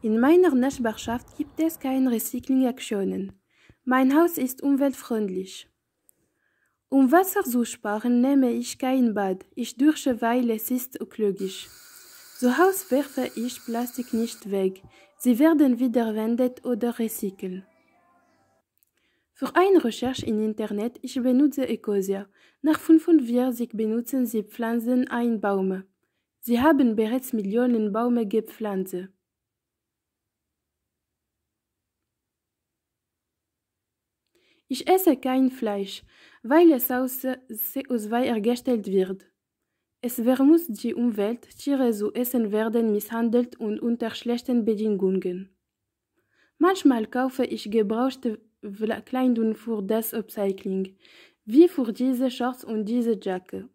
In meiner Nachbarschaft gibt es keine Recyclingaktionen. Mein Haus ist umweltfreundlich. Um Wasser zu sparen, nehme ich kein Bad. Ich dusche, weil es ist ökologisch. Zu Hause werfe ich Plastik nicht weg. Sie werden wiederverwendet oder recycelt. Für eine Recherche im Internet ich benutze Ecosia. Nach 45 benutzen sie Pflanzen ein Baume. Sie haben bereits Millionen Bäume gepflanzt. Ich esse kein Fleisch, weil es aus CO2 hergestellt wird. Es vermutzt die Umwelt, Tiere zu essen werden misshandelt und unter schlechten Bedingungen. Manchmal kaufe ich gebrauchte Kleidung für das Upcycling, wie für diese Shorts und diese Jacke.